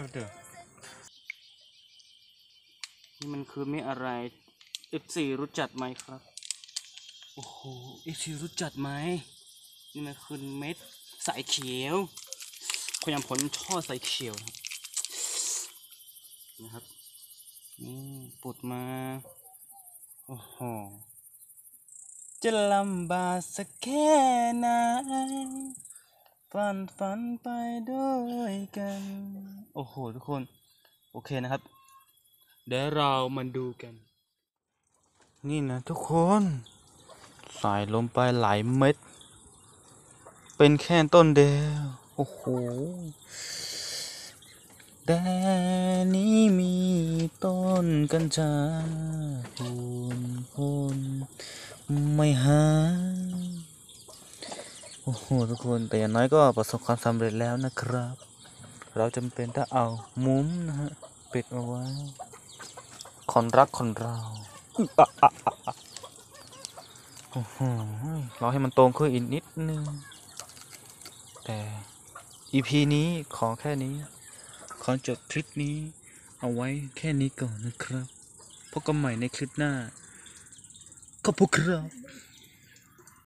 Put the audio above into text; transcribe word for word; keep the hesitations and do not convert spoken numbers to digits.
ครับเด้อนี่มันคือเม็ดอะไรเอฟซีรู้จักไหมครับโอ้โหเอฟซีรู้จักไหมนี่มันคือเม็ดสายเขียวพยายามผลช่อสายเขียวนะครับนี่ปุดมาโอ้โหจะลำบากสักแค่ไหนฝันฝันไปด้วยกันโอ้โหทุกคนโอเคนะครับเดี๋ยวเรามาดูกันนี่นะทุกคนใส่ลงไปหลายเม็ดเป็นแค่ต้นเดียวโอ้โหแดนนี้มีต้นกัญชาพูนพูนไม่หายโอ้โหทุกคนแต่อย่างน้อยก็ประสบความสำเร็จแล้วนะครับเราจำเป็นต้องเอามุ้งนะฮะปิดเอาไว้คนรักคนเราโอ้โหเราให้มันโตขึ้นอีกนิดนึงแต่ อี พี นี้ขอแค่นี้ขอจบคลิปนี้เอาไว้แค่นี้ก่อนนะครับพบกันใหม่ในคลิปหน้าขอบคุณครับ